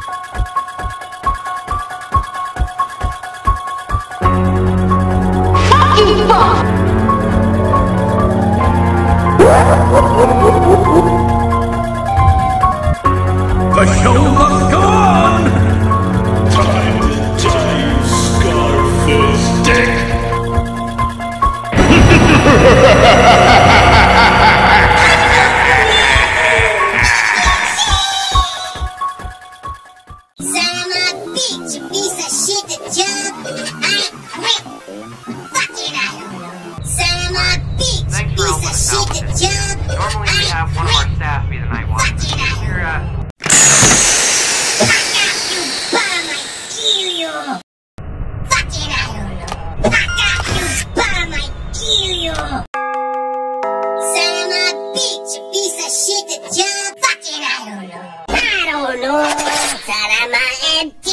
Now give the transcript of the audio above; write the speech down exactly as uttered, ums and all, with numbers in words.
The show must go on! Time to time, Scarface dick! Son of a bitch, you piece of shit, job! I quit! Fucking I don't know! Son of a bitch, you piece of shit, job! Normally we have one of our staff be the night watch. You're, uh... Fuck out, you bum! I kill you! Fucking I don't know! Fuck out, you bum! I kill you! Son of a bitch, you piece of shit, job! Fucking I don't know! I don't know! Son of a